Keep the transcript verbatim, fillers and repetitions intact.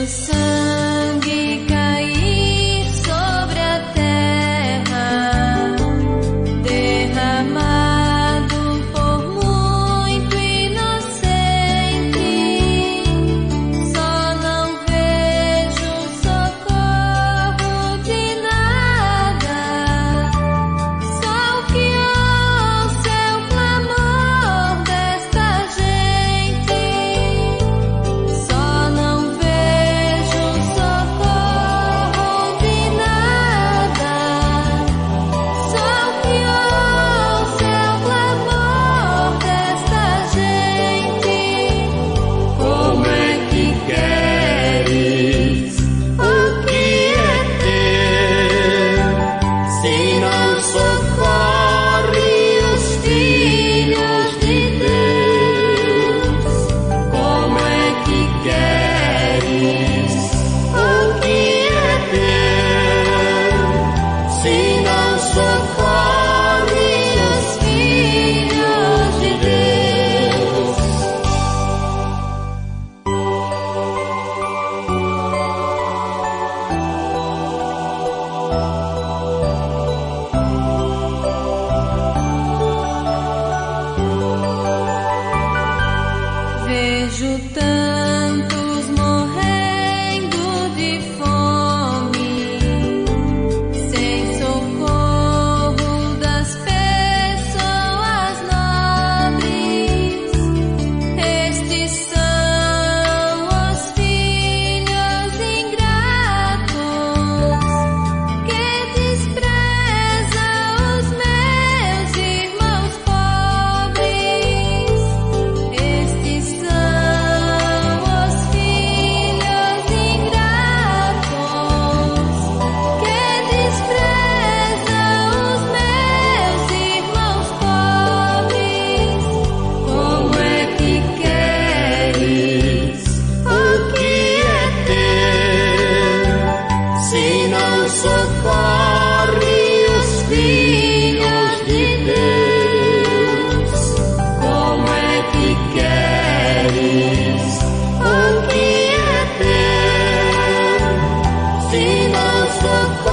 Vejo sangue cair sobre a terra, derramado por muito inocente. Só não vejo socorro de nada, só o que ouço é o clamor desta gente. Só não vejo socorro de nada, só o que ouço é o clamor desta gente. Como é que queres o que é teu, se não socorre os filhos de Deus? Como é que queres o que é teu, se não socorre os filhos de Deus? Vejo tantos morrendo de fome, sem socorro das pessoas nobres. Estes são os filhos ingratos que desprezam os meus irmãos pobres. Estes são os filhos ingratos que desprezam os meus irmãos pobres. Como é que queres o que é teu, se não socorre os filhos de Deus? Como é que queres o que é teu, se não socorre